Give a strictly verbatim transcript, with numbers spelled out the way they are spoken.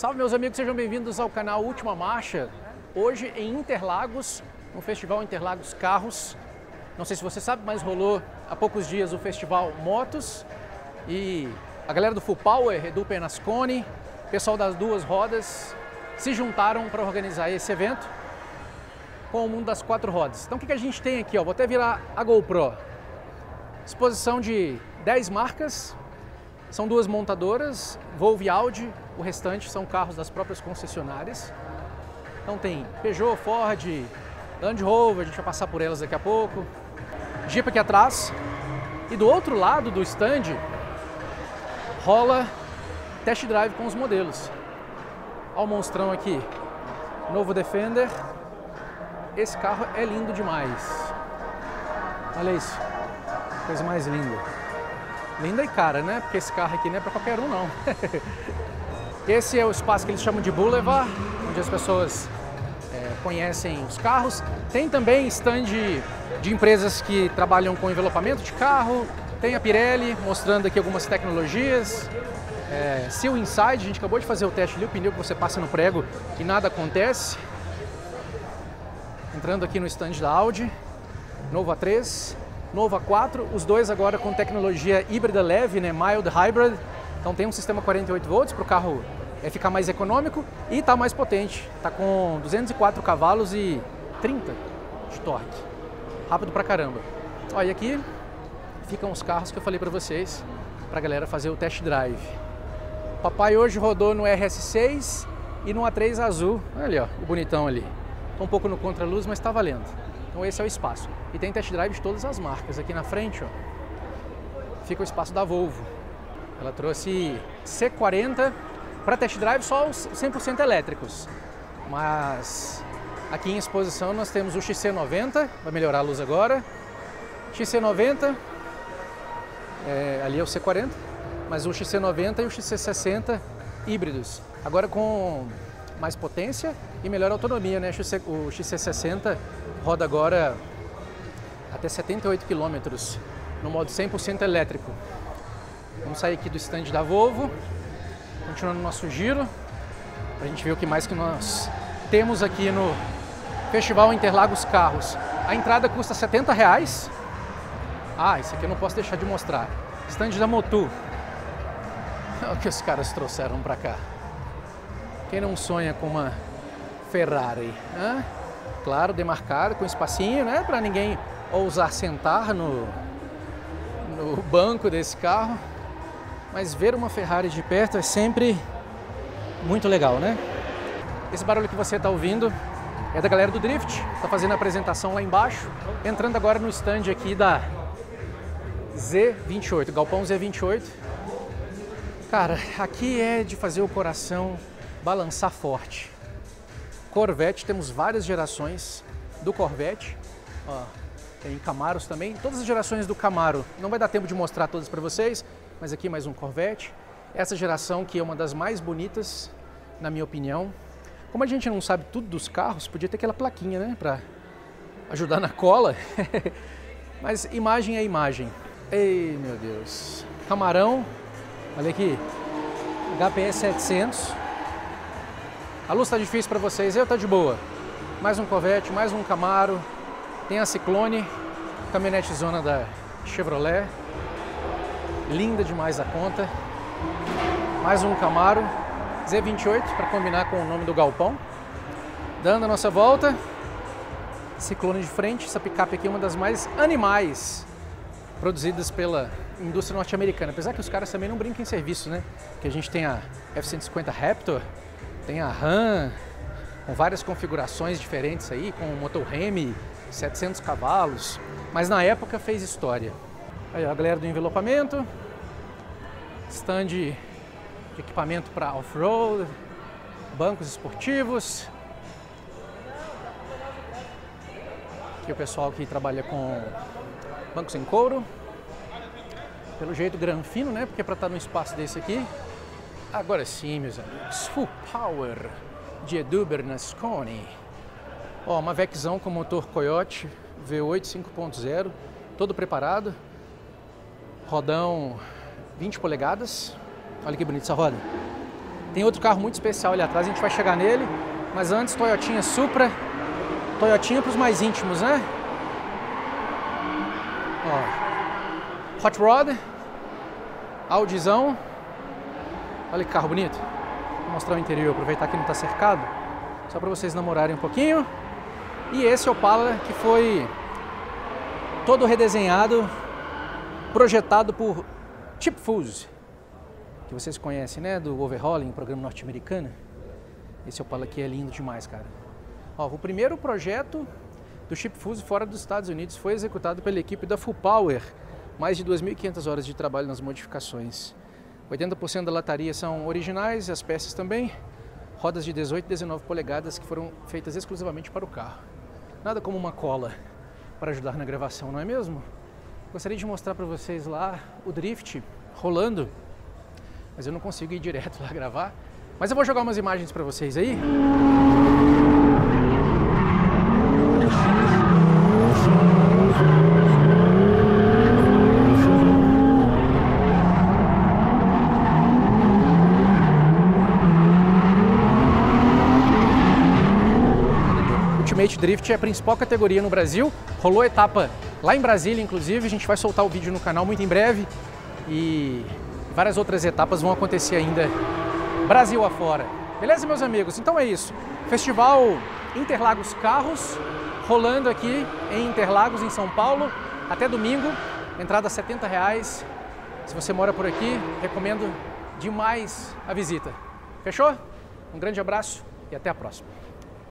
Salve meus amigos, sejam bem-vindos ao canal Última Marcha. Hoje em Interlagos, no Festival Interlagos Carros. Não sei se você sabe, mas rolou há poucos dias o Festival Motos. E a galera do Full Power, Edu Pernasconi, pessoal das duas rodas, se juntaram para organizar esse evento com o mundo das quatro rodas. Então o que a gente tem aqui? Ó, vou até virar a GoPro. Exposição de dez marcas, são duas montadoras, Volvo e Audi, o restante são carros das próprias concessionárias. Então tem Peugeot, Ford, Land Rover, a gente vai passar por elas daqui a pouco, Jeep aqui atrás. E do outro lado do stand rola test drive com os modelos. Olha o monstrão aqui, novo Defender. Esse carro é lindo demais. Olha isso, coisa mais linda. Linda e cara, né? Porque esse carro aqui não é para qualquer um, não. Esse é o espaço que eles chamam de Boulevard, onde as pessoas é, conhecem os carros. Tem também stand de, de empresas que trabalham com envelopamento de carro. Tem a Pirelli mostrando aqui algumas tecnologias. É, Seal Inside, a gente acabou de fazer o teste ali, o pneu que você passa no prego e nada acontece. Entrando aqui no stand da Audi, novo A três, novo A quatro, os dois agora com tecnologia híbrida leve, né, mild hybrid. Então tem um sistema quarenta e oito volts para o carro é, ficar mais econômico e está mais potente. Está com duzentos e quatro cavalos e trinta de torque. Rápido pra caramba. Olha, aqui ficam os carros que eu falei para vocês, para a galera fazer o test drive. O papai hoje rodou no R S seis e no A três azul. Olha ali, ó, o bonitão ali. Estou um pouco no contraluz, mas está valendo. Então esse é o espaço. E tem test drive de todas as marcas. Aqui na frente, ó, fica o espaço da Volvo. Ela trouxe C quarenta para test drive, só os cem por cento elétricos. Mas aqui em exposição nós temos o X C noventa, vai melhorar a luz agora. X C noventa, é, ali é o C quarenta, mas o X C noventa e o X C sessenta híbridos. Agora com mais potência e melhor autonomia, né? O X C sessenta roda agora até setenta e oito quilômetros no modo cem por cento elétrico. Vamos sair aqui do stand da Volvo, continuando o nosso giro, para a gente ver o que mais que nós temos aqui no Festival Interlagos Carros. A entrada custa setenta reais. Ah, isso aqui eu não posso deixar de mostrar. Stand da Motu. Olha o que os caras trouxeram para cá. Quem não sonha com uma Ferrari? Hã? Claro, demarcado, com espacinho, né? Para ninguém ousar sentar no, no banco desse carro. Mas ver uma Ferrari de perto é sempre muito legal, né? Esse barulho que você está ouvindo é da galera do Drift. Está fazendo a apresentação lá embaixo. Entrando agora no stand aqui da Z vinte e oito, Galpão Z vinte e oito. Cara, aqui é de fazer o coração balançar forte. Corvette, temos várias gerações do Corvette. Ó, tem Camaros também, todas as gerações do Camaro. Não vai dar tempo de mostrar todas para vocês, mas aqui mais um Corvette. Essa geração que é uma das mais bonitas, na minha opinião. Como a gente não sabe tudo dos carros, podia ter aquela plaquinha, né, para ajudar na cola. Mas imagem é imagem. Ei, meu Deus. Camarão, olha aqui, H P S setecentos. A luz está difícil para vocês, eu tá de boa. Mais um Corvette, mais um Camaro. Tem a Ciclone, caminhonete zona da Chevrolet. Linda demais a conta. Mais um Camaro Z vinte e oito para combinar com o nome do galpão. Dando a nossa volta. Ciclone de frente. Essa picape aqui é uma das mais animais produzidas pela indústria norte-americana. Apesar que os caras também não brincam em serviço, né? Que a gente tem a F cento e cinquenta Raptor. Tem a Ram, com várias configurações diferentes aí, com o motor Hemi, setecentos cavalos, mas na época fez história. Aí a galera do envelopamento, stand de equipamento para off-road, bancos esportivos. Aqui o pessoal que trabalha com bancos em couro, pelo jeito granfino, né? Porque para estar num espaço desse aqui. Agora sim, meus amigos, Full Power de Edu Pernasconi. Ó, uma Veczão com motor Coyote V oito cinco ponto zero, todo preparado. Rodão vinte polegadas. Olha que bonita essa roda. Tem outro carro muito especial ali atrás, a gente vai chegar nele. Mas antes, Toyotinha Supra. Toyotinha para os mais íntimos, né? Ó, Hot Rod. Audizão. Olha que carro bonito. Vou mostrar o interior, aproveitar que não está cercado. Só para vocês namorarem um pouquinho. E esse Opala que foi todo redesenhado, projetado por Chip Foose, que vocês conhecem, né? Do Overhauling, programa norte-americano. Esse Opala aqui é lindo demais, cara. Ó, o primeiro projeto do Chip Foose fora dos Estados Unidos foi executado pela equipe da Full Power. Mais de duas mil e quinhentas horas de trabalho nas modificações. oitenta por cento da lataria são originais, as peças também. Rodas de dezoito e dezenove polegadas que foram feitas exclusivamente para o carro. Nada como uma cola para ajudar na gravação, não é mesmo? Gostaria de mostrar para vocês lá o drift rolando, mas eu não consigo ir direto lá gravar. Mas eu vou jogar umas imagens para vocês aí. Ultimate Drift é a principal categoria no Brasil, rolou etapa lá em Brasília, inclusive, a gente vai soltar o vídeo no canal muito em breve e várias outras etapas vão acontecer ainda Brasil afora. Beleza, meus amigos? Então é isso, Festival Interlagos Carros, rolando aqui em Interlagos, em São Paulo, até domingo, entrada setenta reais. Se você mora por aqui, recomendo demais a visita. Fechou? Um grande abraço e até a próxima.